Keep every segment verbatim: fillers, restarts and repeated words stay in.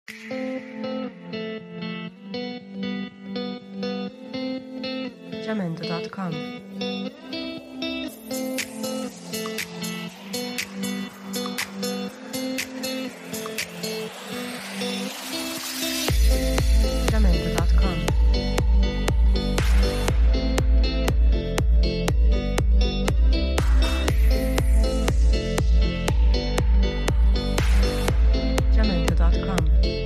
jamendo punto com. jamendo punto com. jamendo punto com.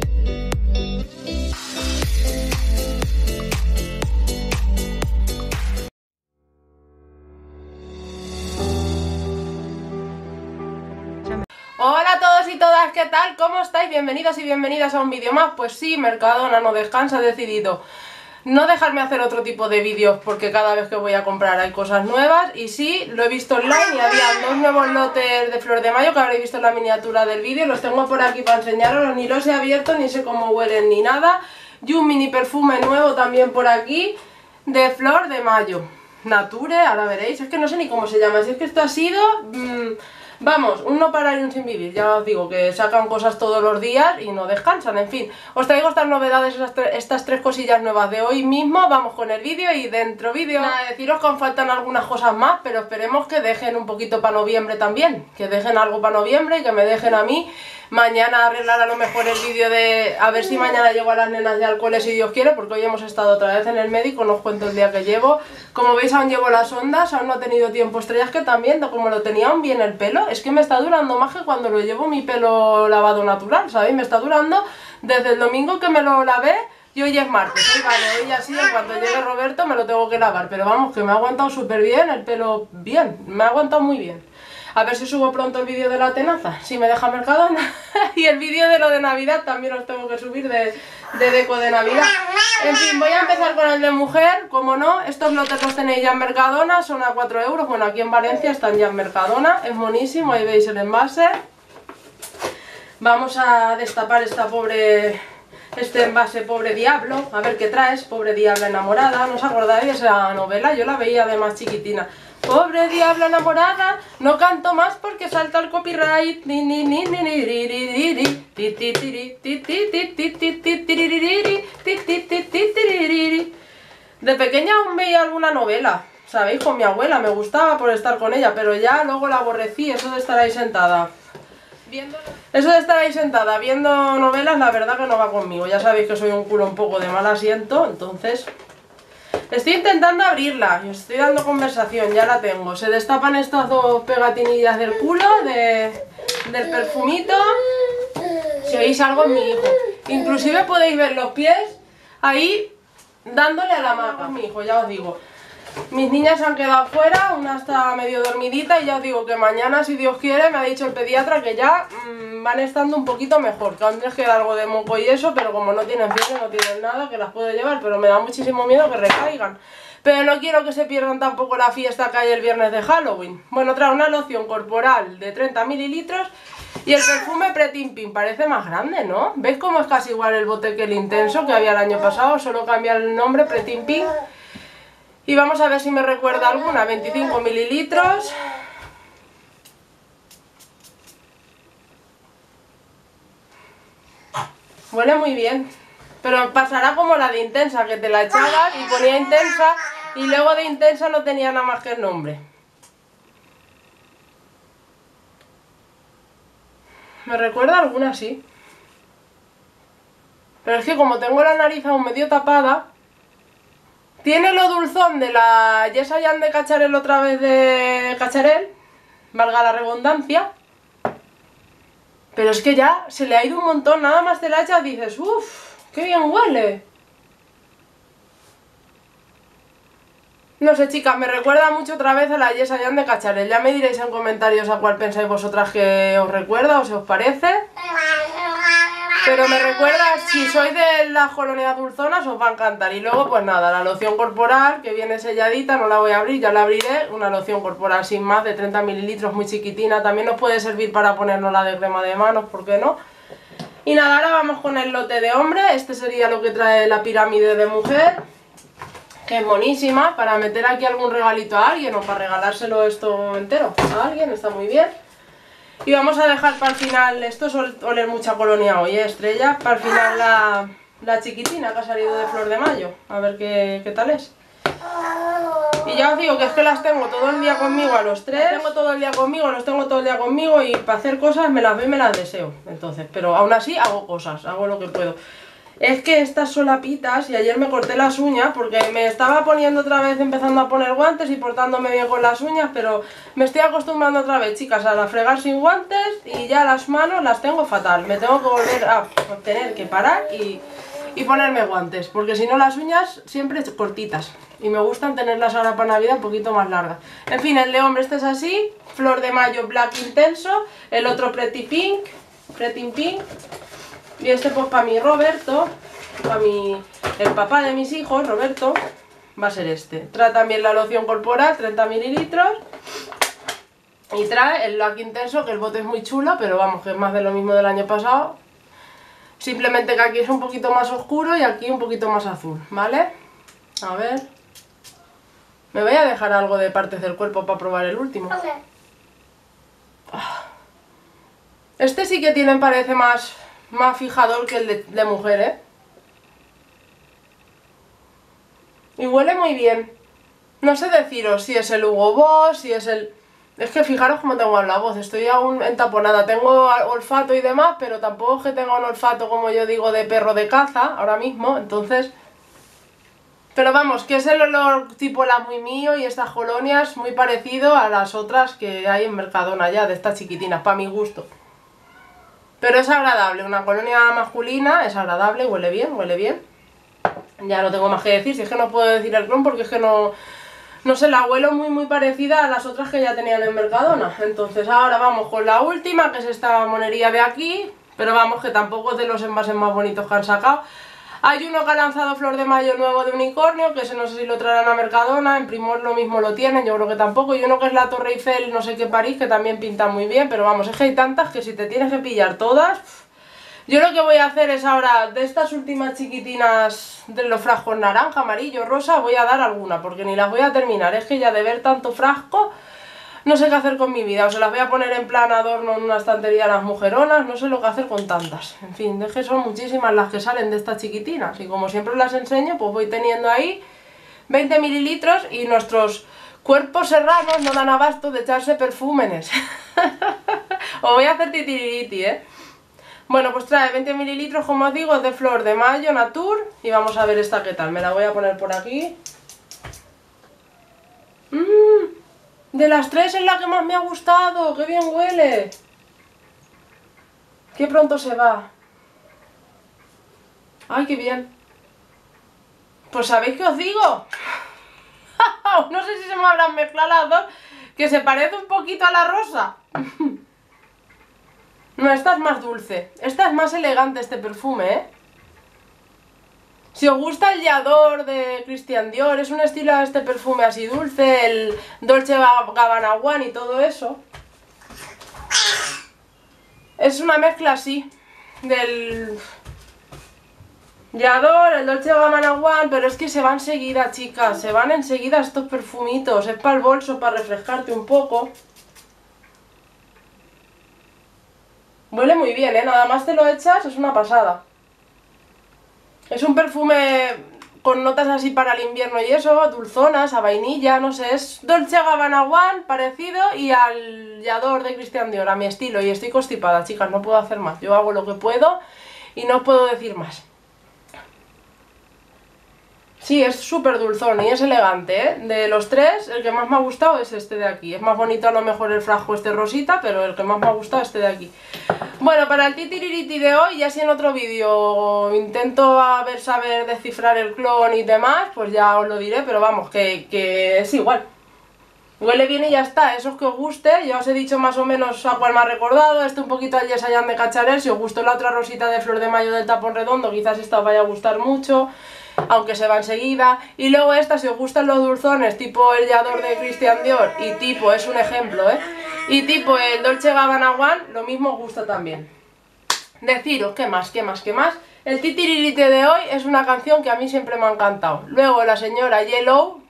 Hola a todos y todas, ¿qué tal? ¿Cómo estáis? Bienvenidos y bienvenidas a un vídeo más. Pues sí, Mercadona no descansa, ha decidido no dejarme hacer otro tipo de vídeos porque cada vez que voy a comprar hay cosas nuevas. Y sí, lo he visto online y había dos nuevos lotes de Flor de Mayo que habréis visto en la miniatura del vídeo. Los tengo por aquí para enseñaros, ni los he abierto, ni sé cómo huelen ni nada. Y un mini perfume nuevo también por aquí de Flor de Mayo Nature, ahora veréis, es que no sé ni cómo se llama. Si es que esto ha sido... Mmm, Vamos, un no parar y un sin vivir. Ya os digo que sacan cosas todos los días y no descansan. En fin, os traigo estas novedades, estas, estas tres cosillas nuevas de hoy mismo. Vamos con el vídeo y dentro vídeo. Nada, deciros que aún faltan algunas cosas más, pero esperemos que dejen un poquito para noviembre también. Que dejen algo para noviembre y que me dejen a mí mañana arreglar a lo mejor el vídeo de... A ver si mañana llego a las nenas de alcoholes si Dios quiere, porque hoy hemos estado otra vez en el médico, no os cuento el día que llevo. Como veis aún llevo las ondas, aún no he tenido tiempo. Estrellas que también, como lo tenía aún bien el pelo, es que me está durando más que cuando lo llevo mi pelo lavado natural, ¿sabéis? Me está durando desde el domingo que me lo lavé y hoy es martes. Hoy vale, hoy así, en cuanto llegue Roberto me lo tengo que lavar, pero vamos, que me ha aguantado súper bien el pelo, bien, me ha aguantado muy bien. A ver si subo pronto el vídeo de la tenaza, si me deja Mercadona. Y el vídeo de lo de Navidad también os tengo que subir de, de deco de Navidad. En fin, voy a empezar con el de mujer, como no. Estos lotes los tenéis ya en Mercadona, son a cuatro euros. Bueno, aquí en Valencia están ya en Mercadona. Es monísimo, ahí veis el envase. Vamos a destapar esta pobre... Este envase, Pobre Diablo. A ver qué traes, Pobre Diabla Enamorada. ¿No os acordáis de esa novela? Yo la veía de más chiquitina. Pobre diabla enamorada, no canto más porque salta el copyright. De pequeña aún veía alguna novela, ¿sabéis? Con mi abuela, me gustaba por estar con ella, pero ya luego la aborrecí, eso de estar ahí sentada. Viendo... Eso de estar ahí sentada viendo novelas, la verdad que no va conmigo. Ya sabéis que soy un culo un poco de mal asiento, entonces... Estoy intentando abrirla y os estoy dando conversación, ya la tengo. Se destapan estas dos pegatinillas del culo, de, del perfumito. Si oís algo es mi hijo. Inclusive podéis ver los pies ahí dándole a la maca. Mi hijo, ya os digo. Mis niñas se han quedado fuera, una está medio dormidita y ya os digo que mañana, si Dios quiere, me ha dicho el pediatra que ya mmm, van estando un poquito mejor, que aún les queda algo de moco y eso, pero como no tienen fiebre, no tienen nada, que las puedo llevar, pero me da muchísimo miedo que recaigan. Pero no quiero que se pierdan tampoco la fiesta que hay el viernes de Halloween. Bueno, trae una loción corporal de treinta mililitros y el perfume Pretty Pink, parece más grande, ¿no? ¿Veis cómo es casi igual el bote que el intenso que había el año pasado? Solo cambia el nombre, Pretty Pink. Y vamos a ver si me recuerda alguna, veinticinco mililitros. Huele muy bien, pero pasará como la de Intensa, que te la echabas y ponía Intensa y luego de Intensa no tenía nada más que el nombre. Me recuerda alguna, sí. Pero es que como tengo la nariz aún medio tapada... Tiene lo dulzón de la Yes I Am de Cacharel otra vez de Cacharel, valga la redundancia. Pero es que ya se le ha ido un montón, nada más te la echas y dices, uff, qué bien huele. No sé, chicas, me recuerda mucho otra vez a la Yes I Am de Cacharel. Ya me diréis en comentarios a cuál pensáis vosotras que os recuerda o si os parece. Pero me recuerda, si sois de las colonias dulzonas os va a encantar. Y luego pues nada, la loción corporal que viene selladita, no la voy a abrir, ya la abriré. Una loción corporal sin más de treinta mililitros, muy chiquitina. También nos puede servir para ponernos la de crema de manos, ¿por qué no? Y nada, ahora vamos con el lote de hombre. Este sería lo que trae la pirámide de mujer, que es monísima, para meter aquí algún regalito a alguien o para regalárselo esto entero a alguien, está muy bien. Y vamos a dejar para el final, esto es ol- oler mucha colonia hoy, ¿eh, Estrella? Para el final la, la chiquitina que ha salido de Flor de Mayo, a ver qué, qué tal es. Y ya os digo que es que las tengo todo el día conmigo a los tres, las tengo todo el día conmigo, los tengo todo el día conmigo y para hacer cosas me las veo y me las deseo. Entonces, pero aún así hago cosas, hago lo que puedo. Es que estas solapitas, y ayer me corté las uñas porque me estaba poniendo otra vez, empezando a poner guantes y portándome bien con las uñas, pero me estoy acostumbrando otra vez, chicas, a la fregar sin guantes y ya las manos las tengo fatal. Me tengo que volver a tener que parar y, y ponerme guantes, porque si no las uñas siempre cortitas. Y me gustan tenerlas ahora para Navidad un poquito más largas. En fin, el de hombre este es así, Flor de Mayo Black Intenso, el otro Pretty Pink, Pretty Pink. Y este pues para mi Roberto, para mi, el papá de mis hijos, Roberto, va a ser este. Trae también la loción corporal, treinta mililitros. Y trae el Black Intenso, que el bote es muy chulo, pero vamos, que es más de lo mismo del año pasado. Simplemente que aquí es un poquito más oscuro y aquí un poquito más azul, ¿vale? A ver. Me voy a dejar algo de partes del cuerpo para probar el último. Okay. Este sí que tiene, parece más... más fijador que el de, de mujer, ¿eh? Y huele muy bien. No sé deciros si es el Hugo Boss, si es el... Es que fijaros cómo tengo la voz, estoy aún entaponada. Tengo olfato y demás, pero tampoco es que tenga un olfato, como yo digo, de perro de caza ahora mismo, entonces... Pero vamos, que es el olor tipo la muy mío y estas colonias muy parecido a las otras que hay en Mercadona ya, de estas chiquitinas, para mi gusto. Pero es agradable, una colonia masculina, es agradable, huele bien, huele bien. Ya no tengo más que decir, si es que no puedo decir el clon porque es que no... No sé, la huelo muy muy parecida a las otras que ya tenían en Mercadona. Entonces ahora vamos con la última, que es esta monería de aquí. Pero vamos, que tampoco es de los envases más bonitos que han sacado. Hay uno que ha lanzado Flor de Mayo nuevo de unicornio, que ese no sé si lo traerán a Mercadona, en Primor lo mismo lo tienen, yo creo que tampoco. Y uno que es la Torre Eiffel, no sé qué París, que también pinta muy bien, pero vamos, es que hay tantas que si te tienes que pillar todas... Yo lo que voy a hacer es ahora, de estas últimas chiquitinas de los frascos naranja, amarillo, rosa, voy a dar alguna, porque ni las voy a terminar. Es que ya de ver tanto frasco, no sé qué hacer con mi vida. O se las voy a poner en plan adorno en una estantería a las mujeronas, no sé lo que hacer con tantas. En fin, es que son muchísimas las que salen de estas chiquitinas. Y como siempre las enseño, pues voy teniendo ahí veinte mililitros y nuestros cuerpos serranos no dan abasto de echarse perfúmenes. Os voy a hacer titiririti, ¿eh? Bueno, pues trae veinte mililitros, como os digo, de Flor de Mayo Nature. Y vamos a ver esta qué tal. Me la voy a poner por aquí. Mmm, de las tres es la que más me ha gustado. ¡Qué bien huele! ¡Qué pronto se va! ¡Ay, qué bien! Pues ¿sabéis qué os digo? No sé si se me habrán mezclado las dos, que se parece un poquito a la rosa. No, esta es más dulce. Esta es más elegante, este perfume, ¿eh? Si os gusta el Yador de Christian Dior, es un estilo de este perfume así dulce, el Dolce Gabbana One y todo eso. Es una mezcla así, del Yador, el Dolce Gabbana One, pero es que se van enseguida, chicas, se van enseguida estos perfumitos. Es para el bolso, para refrescarte un poco. Huele muy bien, ¿eh? Nada más te lo echas, es una pasada. Es un perfume con notas así para el invierno y eso, dulzonas, a vainilla, no sé, es Dolce Gabbana One, parecido, y al Yador de Christian Dior, a mi estilo, y estoy constipada, chicas, no puedo hacer más. Yo hago lo que puedo y no os puedo decir más. Sí, es súper dulzón y es elegante, ¿eh? De los tres, el que más me ha gustado es este de aquí. Es más bonito a lo mejor el frasco este rosita, pero el que más me ha gustado es este de aquí. Bueno, para el titiririti de hoy, ya si en otro vídeo intento a ver saber descifrar el clon y demás, pues ya os lo diré, pero vamos, que, que es igual. Huele bien y ya está, esos que os guste, ya os he dicho más o menos a cuál me ha recordado. Este un poquito al Yes I Am de Cacharel, si os gustó la otra rosita de Flor de Mayo del tapón redondo, quizás esta os vaya a gustar mucho, aunque se va enseguida. Y luego esta, si os gustan los dulzones, tipo el Yador de Christian Dior, y tipo, es un ejemplo, ¿eh? Y tipo el Dolce Gabbana One, lo mismo os gusta también. Deciros, ¿qué más, qué más, qué más? El titiririte de hoy es una canción que a mí siempre me ha encantado. Luego la señora Yellow,